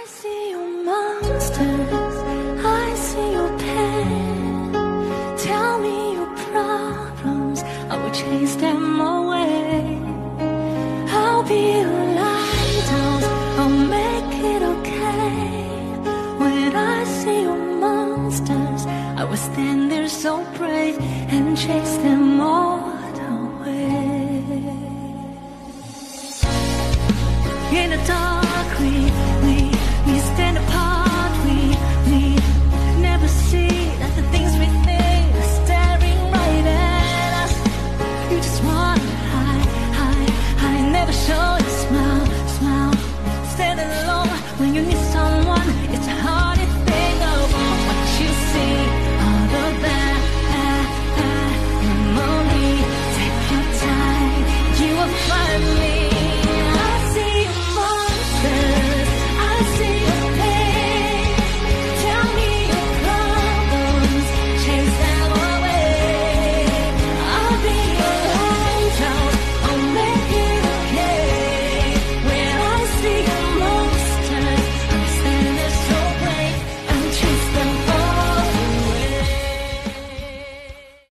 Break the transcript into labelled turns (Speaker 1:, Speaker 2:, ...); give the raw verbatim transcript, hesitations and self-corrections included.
Speaker 1: see your monsters, I see your pain. Tell me your problems, I will chase them away. I'll be your lighthouse, I'll make it okay. When I see your monsters, I will stand there so brave and chase them all away. In the dark, we, we, we stand apart. We, we never see that the things we think are staring right at us. You just wanna hide, hide, hide, never show your smile, smile. Stand alone when you need